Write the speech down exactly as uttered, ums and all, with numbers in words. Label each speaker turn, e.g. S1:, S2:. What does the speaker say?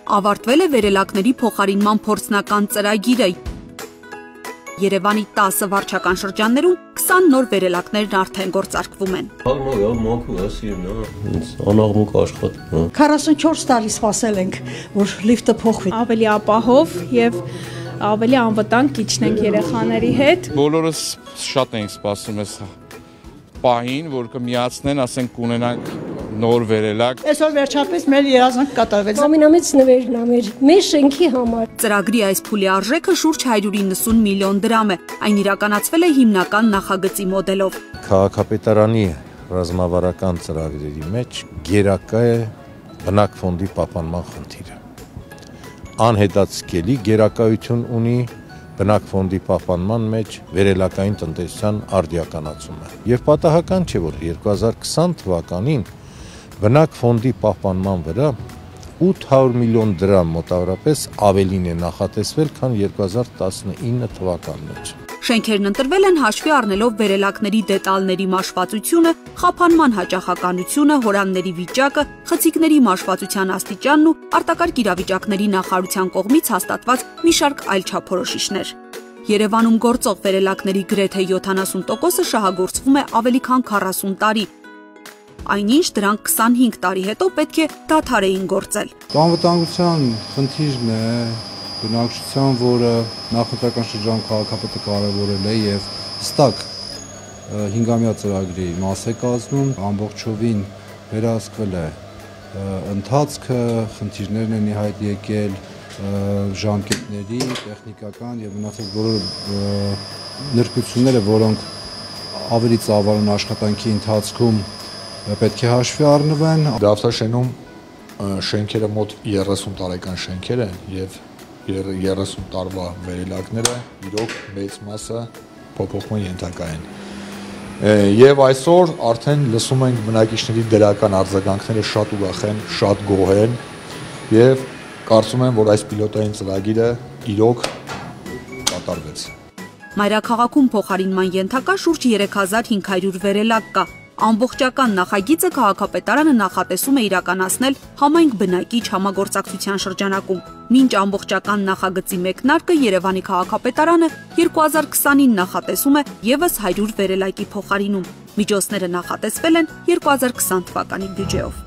S1: Ավարտվել է վերելակների փոխարինման փորձնական ծրագիրը։ Երևանի տասը վարչական շրջաններում քսան նոր վերելակներն արդեն գործարկվում են։
S2: քառասունչորս տարի սպասել ենք, որ լիֆտը փոխվի։
S3: Ավելի ապահով եւ ավելի անվտանգ իջնենք երեխաների հետ։
S4: Բոլորս շատ ենք սպասում այս պահին, որ կմիացնեն, ասենք կունենանք նոր վերելակ։
S2: Այսօր վերջապես մեր երազանք կատարվեց։
S5: Ամենամեծ նվերն է մեր մեր շենքի համար։
S1: Ծրագրի այս փուլի արժեքը շուրջ հարյուր իննսուն միլիոն դրամ է։ Այն իրականացվել է հիմնական նախագծի մոդելով։
S6: Քաղաքապետարանի ռազմավարական ծրագրերի մեջ գերակա է բնակ ֆոնդի պահպանման խնդիրը։ Անհետացկելի գերակայություն ունի բնակ ֆոնդի պահպանման մեջ վերելակային տնտեսության արդիականացումը։ Եվ պատահական չէ, որ երկու հազար քսան թվականին բնակ ֆոնդի պահպանման վրա ութ հարյուր միլիոն դրամ մոտավորապես ավելին է նախատեսվել, քան երկու հազար տասնինը թվականի մեջ։
S1: Շենքերն ընտրվել են հաշվի առնելով վերելակների դետալների մաշվածությունը, խափանման հաճախականությունը, հորանների վիճակը, խցիկների մաշվածության աստիճանն ու արտակարգ իրավիճակների նախարարության կողմից հաստատված մի շարք այլ չափորոշիչներ։ Երևանում գործող վերելակների գրեթե յոթանասուն տոկոսը շահագործվում է ավելի քան քառասուն տարի, այնինչ դրանք քսանհինգ տարի հետո պետք է դադար էին գործել։
S7: Անվտանգության խնդիրն է, բնակչության, որը նախընտրական շրջանում քաղաքապետը կարևորել է եւ հստակ հինգամյա ծրագրի մաս է կազմում, ամբողջովին վերահսկվել է ընթացքը, խնդիրներն են ի հայտ եկել, ժամկետների, տեխնիկական եւ մնացած բոլոր նրբությունները, որոնք ավելի ծավալուն աշխատանքի ընթացքում պետք է հաշվի առնվեն։
S8: Դավթաշենում շենքերը մոտ երեսուն տարեկան շենքեր են եւ երեսուն տարվա վերելակները իրոք մեծ մասը փոփոխման ենթակա են։ Եվ այսօր արդեն լսում ենք բնակիչների դրական արձագանքները շատ ուրախ են, շատ գոհ են եւ կարծում եմ, որ այս պիլոտային ծրագիրը իրոք կատարվեց։
S1: Մայրաքաղաքում փոխարինման ենթակա շուրջ երեք հազար հինգ հարյուր վերելակ կա։ Ամբողջական նախագիծը քաղաքապետարանը նախատեսում է իրականացնել համայնք բնակիչ համագործակցության շրջանակում։ Մինչ ամբողջական նախագծի մեկնարկը Երևանի քաղաքապետարանը երկու հազար քսանին նախատեսում է ևս հարյուր վերելակի փոխարինում։ Միջոցները նախատեսվել են երկու հազար քսան թվականի բյուջեով։